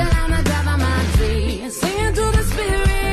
llama, driving my tree, singing to the spirit.